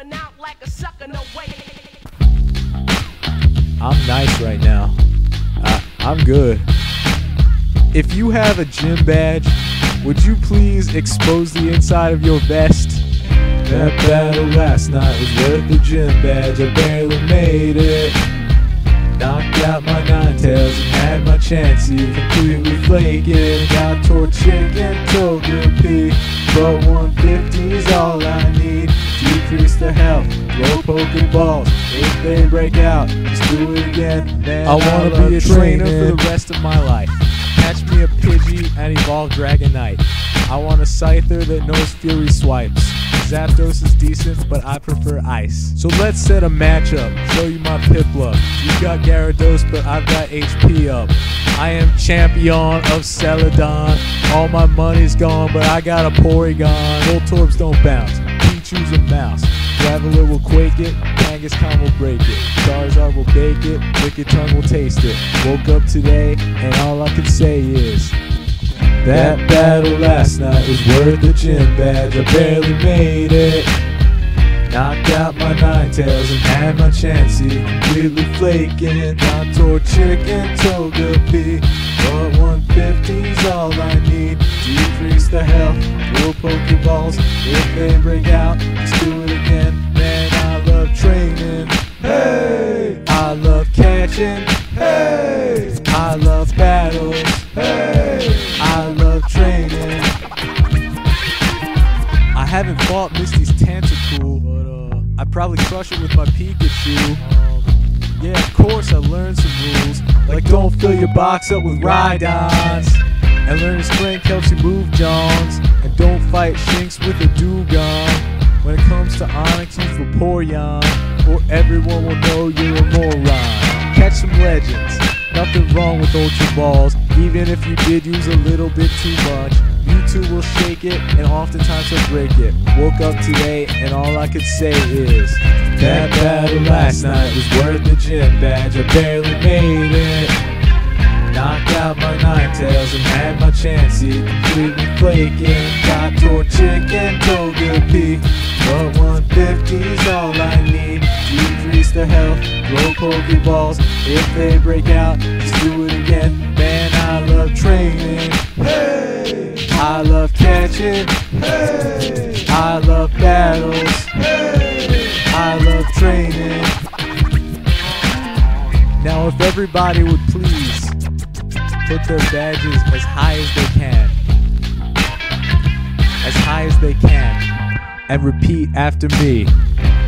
going out like a sucker, no way. I'm nice right now. I'm good. If you have a gym badge, would you please expose the inside of your vest? That battle last night was worth the gym badge. I barely made it. Knocked out my nine tails and had my chancey completely flaking. Got toward chicken, toga pea, but 150 is all I need. Decrease the health, throw pokeballs. If they break out, just do it again. Man, I wanna be a trainer for the rest of my life. Catch me a Pidgey and evolve Dragonite. I want a Scyther that knows Fury swipes. Zapdos is decent, but I prefer Ice. So let's set a matchup, show you my Piplup. You got Gyarados, but I've got HP up. I am champion of Celadon. All my money's gone, but I got a Porygon. Voltorbs don't bounce, Pichu's a mouse. Graveler will quake it, Kangaskhan will break it. Charizard will bake it, Wicked Tongue will taste it. Woke up today, and all I can say is that battle last night was worth the gym badge. I barely made it. Knocked out my nine tails and had my chancey completely flaking. Got toward chicken, toga pea, but 150's all I need. Decrease the health, throw pokeballs. If they break out, just do it again. Man, I love training. Hey! I love catching. Hey! I love battles. Hey! I love training. I haven't fought Misty's Tentacool, but I'd probably crush it with my Pikachu. Yeah, of course I learned some rules, like don't fill your box up with Rhydons, and learn to Sprint Kelsey move Johns, and don't fight Shinx with a Dugong. When it comes to Onix, use Vaporeon, or everyone will know you're a moron. Catch some legends. Nothing wrong with Ultra Balls, even if you did use a little bit too much. Mewtwo will shake it, and oftentimes he'll break it. Woke up today, and all I could say is that battle last night was worth the gym badge. I barely made it. Knocked out my nine tails and had my chancey completely flaking. Got toward chicken, toga pea, but 150's all I need. Decrease the health, throw pokeballs. If they break out, just do it again. Man, I love training. Hey! I love catching. Hey! I love battles. Hey! I love training. Now if everybody would please put their badges as high as they can. As high as they can. And repeat after me.